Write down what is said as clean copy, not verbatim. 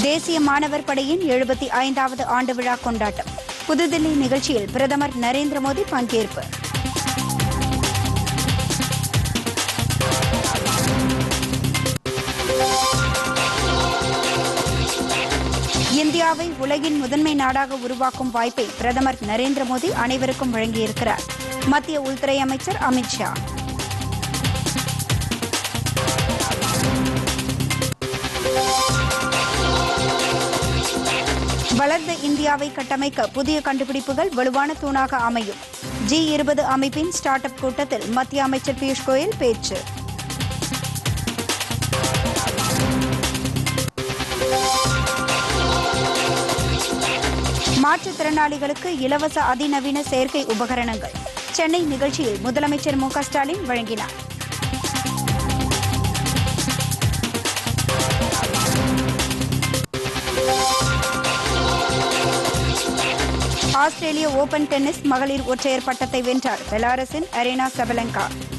தேசிய மாணவர் படையின் 75வது ஆண்டு விழா கொண்டாட்டம். புதுதில்லி நிகழ்ச்சியில் பிரதமர் நரேந்திர மோடி பங்கேற்பு. இந்தியாவை உலகின் முதன்மை நாடாக உருவாக்கும் வாய்ப்பை பிரதமர் நரேந்திர மோடி அனைவருக்கும் வழங்கியிருக்கிறார். மத்திய உள்துறை அமைச்சர் அமித் ஷா. வளர்ந்த இந்தியாவை கட்டமைக்க புதிய கண்டுபிடிப்புகள் வலுவான தூணாக அமையும். G20 அமைப்பின் ஸ்டார்ட் அப் கூட்டத்தில் மத்திய அமைச்சர் பியூஷ் கோயல் பேச்சு. மாற்றுத்திறனாளிகளுக்கு இலவச அதிநவீன செயற்கை உபகரணங்கள் சென்னை நிகழ்ச்சியில் முதலமைச்சர் மு க ஸ்டாலின் வழங்கினார். ஆஸ்திரேலிய ஓபன் டென்னிஸ் மகளிர் ஒற்றையர் பட்டத்தை வென்றார் பெலாரஸின் அரேனா சபலங்கா.